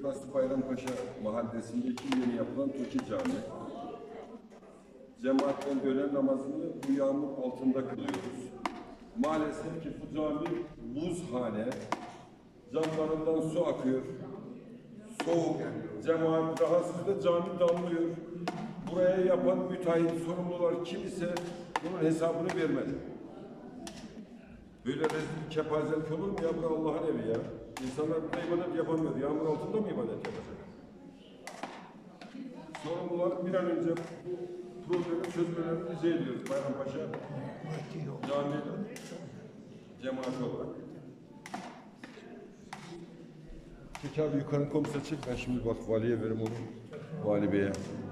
Burası Bayrampaşa Mahallesi'ndeki yeni yapılan Toki Camii. Cemaatle öğlen namazını bu yağmur altında kılıyoruz. Maalesef ki bu cami buzhane, camlarından su akıyor. Soğuk, cemaat rahatsız da cami damlıyor. Buraya yapan müteahhit sorumlular kim ise bunun hesabını vermedi. Böyle rezil kepazelik olur mu ya? Bu Allah'ın evi ya. İnsanlar burada ibadet yapamıyor. Yağmur altında mı ibadet yapacak? Sorumlular bir an önce bu problemin çözümlerini rica ediyoruz. Bayrampaşa Camii cemaati olarak. Peki abi yukarı komiser çek. Ben şimdi bak valiye verim onu. Vali Bey'e.